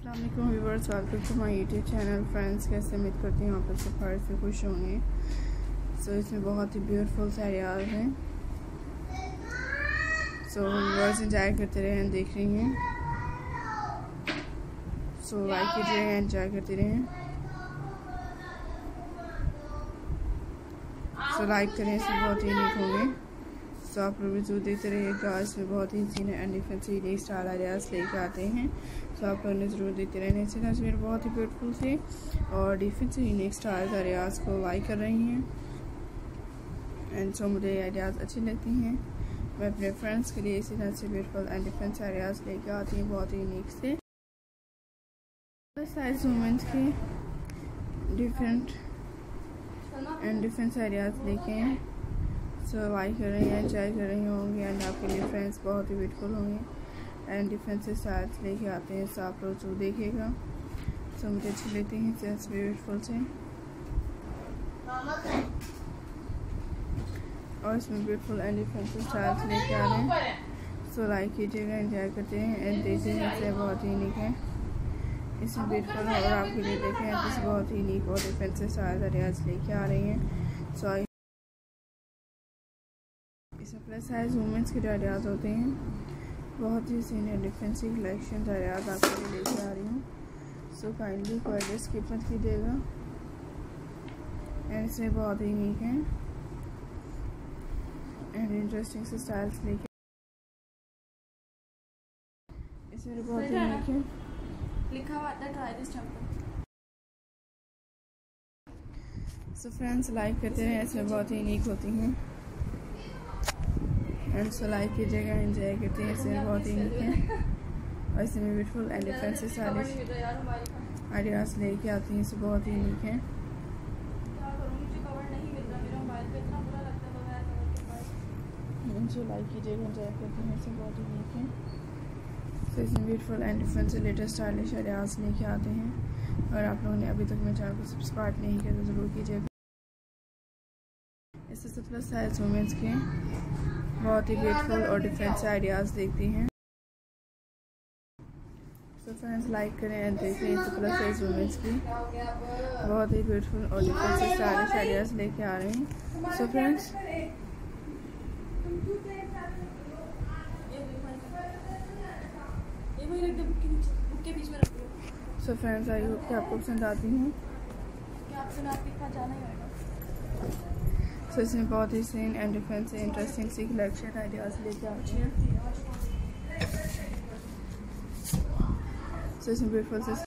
अस्सलाम वालेकुम viewers, welcome to my YouTube channel. Friends, कैसे उम्मीद करती हूँ आप सब खैर से खुश होंगे। इसमें बहुत ही ब्यूटीफुल सा एरियाज हैं। व्यूअर्स एंजॉय करते रहें, देख रही हैं। लाइक कीजिएगा, एंजॉय करते रहें। लाइक करें, इसमें बहुत ही यूनिक होंगे। आप लोग जरूर देखते रहिएगा। इसमें बहुत ही scene and different unique style ideas लेके आते हैं। आप लोगों ने ज़रूर देखते रहने से तस्वीर बहुत ही ब्यूटीफुल से और डिफरेंट यूनिक स्टाइल आइडियाज़ को लाइक कर रही हैं। एंड मुझे आइडियाज़ अच्छी लगती हैं। मैं अपने फ्रेंड्स के लिए इसी तरह से ब्यूटीफुल एंड डिफरेंट आइडियाज़ लेके आती हूँ, बहुत ही यूनिक से साइज वुमेंस के डिफरेंट आइडियाज़ लेके हैं। लाइक कर रही हैं, एंजॉय कर रही होंगी एंड आपके लिए फ्रेंड्स बहुत ही ब्यूटीफुल होंगे एंड डिफरेंट से स्टाइल्स लेके आते हैं। आप लोग जो देखिएगा मुझे अच्छी लगती हैं सेंस ब्यूटीफुल से और इसमें ब्यूटीफुल एंड डिफरेंट से स्टाइल्स लेके आ रहे हैं। लाइक कीजिएगा, एंजॉय करते हैं एंड देखिए से बहुत ही यूनिक है। इसमें ब्यूटीफुल और आपके लिए देखें तो बहुत ही यूनिक और डिफरेंट से स्टाइल्स आइडियाज़ लेके आ रही हैं। इसमें प्लस साइज वुमेंस के आइडियाज़ होते हैं। बहुत ही सीनियर डिफरेंट सी कलेक्शन आइडियाज़ आपके लिए लेके आ रही हूँ। काइंडली कोई स्किप मत कीजिएगा एंड इसमें बहुत ही यूनिक है एंड इंटरेस्टिंग से स्टाइल्स लेके इसमें बहुत ही यूनिक है। लिखा हुआ था try this temple. Friends, like करते हैं, इसमें बहुत ही यूनिक होती हैं एंड लाइक कीजिएगा, एंजॉय करते हैं। इसमें बहुत ही यूनिक है और इसमें ब्यूटीफुल एंड डिफरेंट से स्टाइलिश आइडियाज़ लेके आती हैं। इसमें बहुत ही यूनिक है। लाइक कीजिएगा, एंजॉय करते हैं। इसमें बहुत ही यूनिक है। इसमें ब्यूटीफुल एंड डिफरेंट से लेटेस्ट स्टाइलिश आइडियाज़ लेके आते हैं। और आप लोगों ने अभी तक मेरे चैनल को सब्सक्राइब नहीं किया तो ज़रूर कीजिएगा। इससे सब प्लस साइज वुमेंस के बहुत ही ब्यूटीफुल और डिफरेंट से आइडियाज़ देखती हैं। फ्रेंड्स, लाइक करें एंड देखें। इससे प्लस साइज वुमेंस की बहुत ही ब्यूटीफुल और डिफरेंट से स्टाइलिश आइडियाज़ लेके आ रहे हैं। फ्रेंड्स, फ्रेंड्स, आई होप कि आपको पसंद आती हूँ। इसमें बहुत ही सीन एंड डिफरेंट से इंटरेस्टिंग सी कलेक्शन आइडियाज़ लेके आती हैं। इसमें ब्यूटीफुल से